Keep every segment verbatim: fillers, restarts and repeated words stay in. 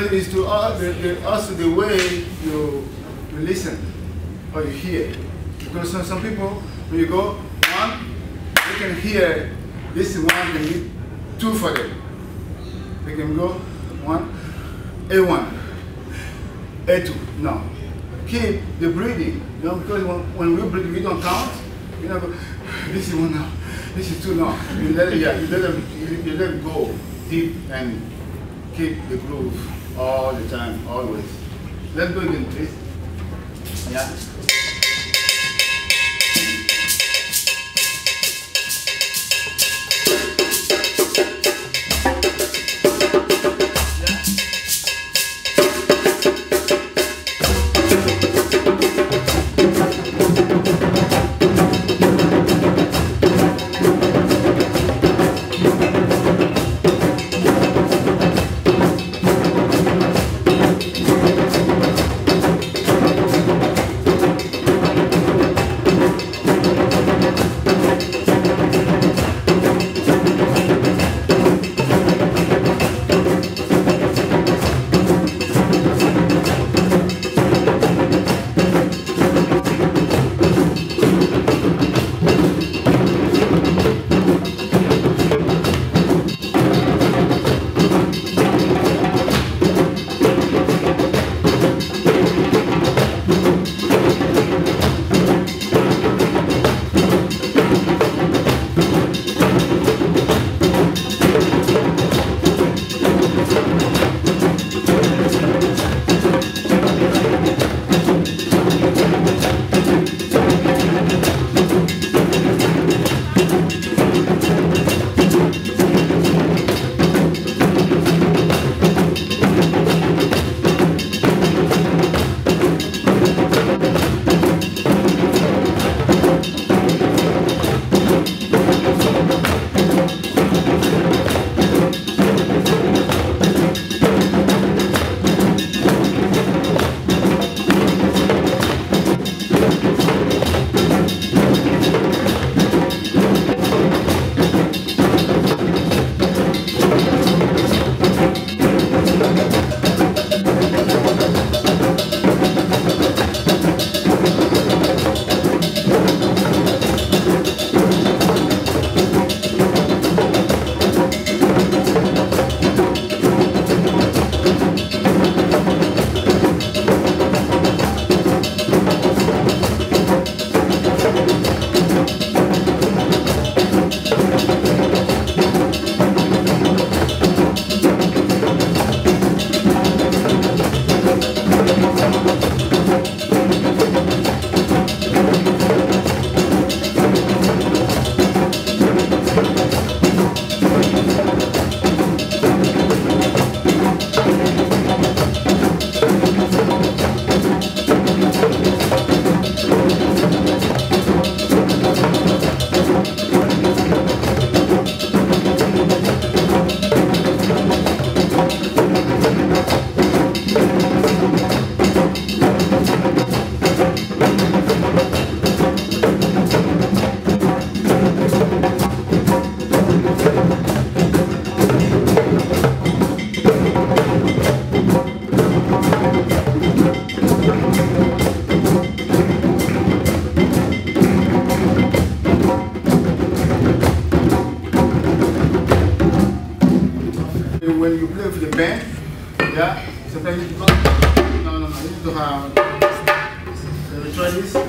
is to uh, the, the, also the way you, you listen or you hear. Because some, some people, when you go one, they can hear this one can be two for them. They can go one, A one, A two. No. Keep the breathing. You know, because when, when we breathe, we don't count. You know, this is one now, this is two now. You let it, yeah, you let them, you, you let it go deep and keep the groove all the time, always. Let's go again, please. Yeah. When you play with the band, yeah, sometimes you go, no, no, no, you need to have, can we try this?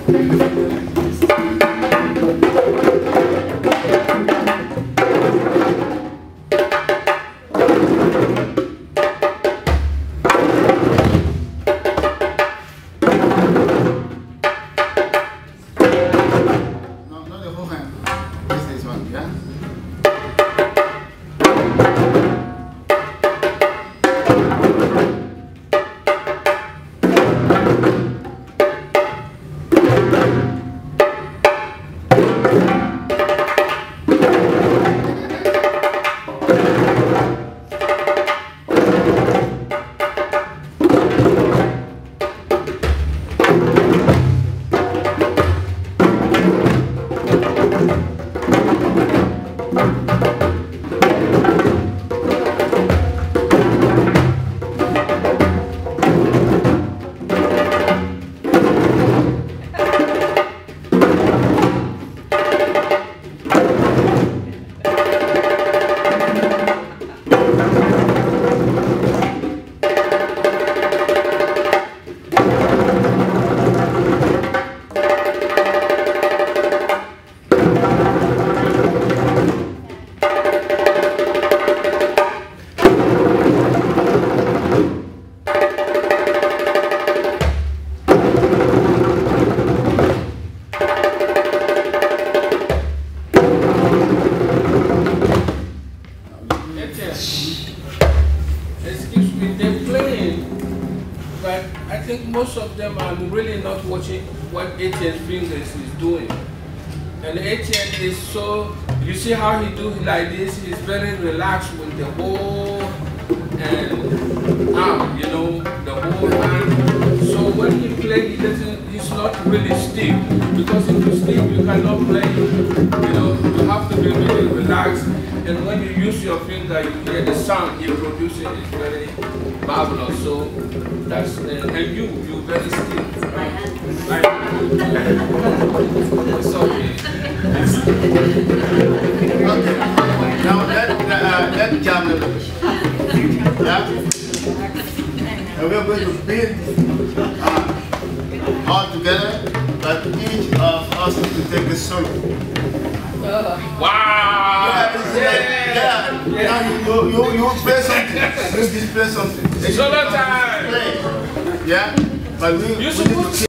No, not the whole hand, this is one, yeah? most of them are really not watching what Etienne's fingers is doing. And Etienne is so, you see how he do like this, he's very relaxed with the whole and arm, you know, the whole hand. So when he plays, he doesn't, he's not really stiff. Because if you stiff, you cannot play, you know, you have to be really relaxed. And when you use your finger, you hear the sound he produces is very marvelous. So that's, uh, and you, you very stiff. My hand. It's okay. Okay. Now let uh, let jam a little bit. Yeah. And we're going to build uh, all together, but each of us need to take a solo. Wow! Yeah, yeah, yeah. yeah. yeah. You, you, you play something. You display something. Solo time. Play. Yeah, but we. You we supposed